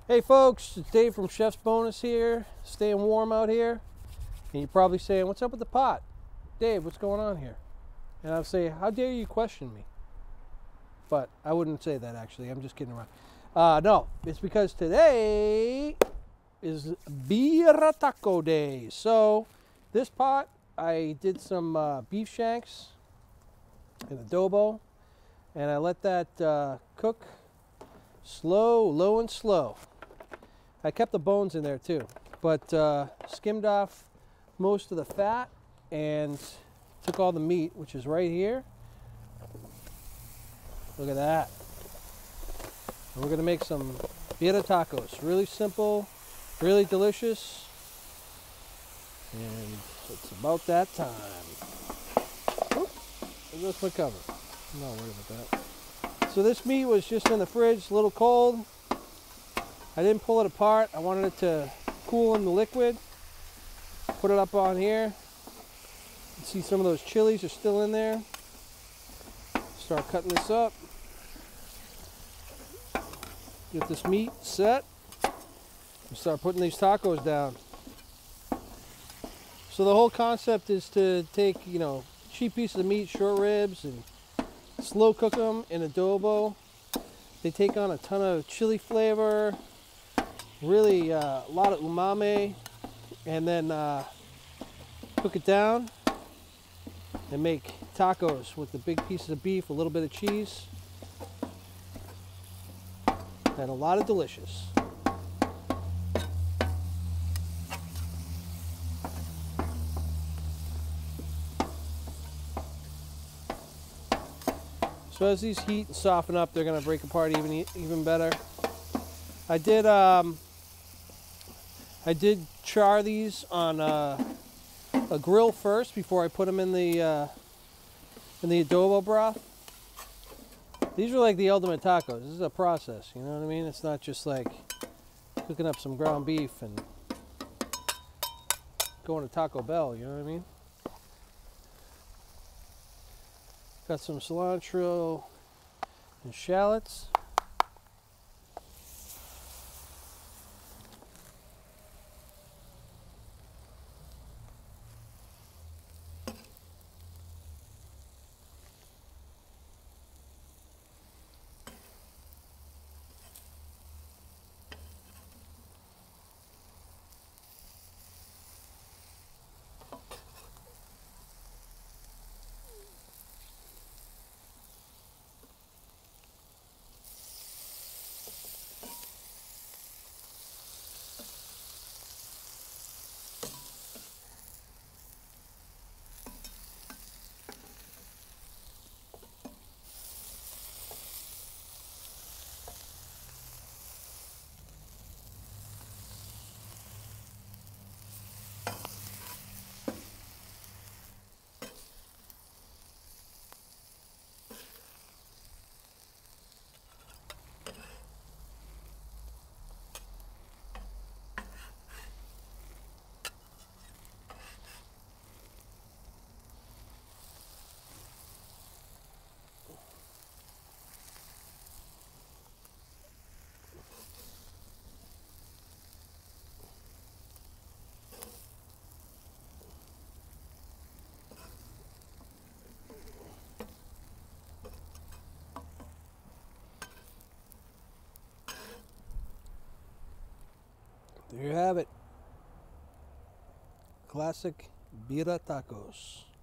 Hey folks, it's Dave from Chef's Bonus here, staying warm out here. And you're probably saying, what's up with the pot? Dave, what's going on here? And I'll say, how dare you question me? But I wouldn't say that actually, I'm just kidding around. No, it's because today is Birra Taco Day. So this pot, I did some beef shanks in adobo, and I let that cook low and slow. I kept the bones in there too, but skimmed off most of the fat and took all the meat, which is right here. Look at that. And we're gonna make some birria tacos. Really simple, really delicious, and it's about that time. Oop, there goes my cover. I'm not worried about that. So this meat was just in the fridge, a little cold. I didn't pull it apart. I wanted it to cool in the liquid. Put it up on here. You see some of those chilies are still in there. Start cutting this up. Get this meat set. And start putting these tacos down. So the whole concept is to take, cheap pieces of meat, short ribs, and slow cook them in adobo. They take on a ton of chili flavor. Really a lot of umami, and then cook it down and make tacos with the big pieces of beef, a little bit of cheese, and a lot of delicious. So as these heat and soften up, they're going to break apart even better. I did char these on a grill first before I put them in the adobo broth. These are like the ultimate tacos. This is a process, you know what I mean? It's not just like cooking up some ground beef and going to Taco Bell, you know what I mean? Got some cilantro and shallots. There you have it. Classic birria tacos.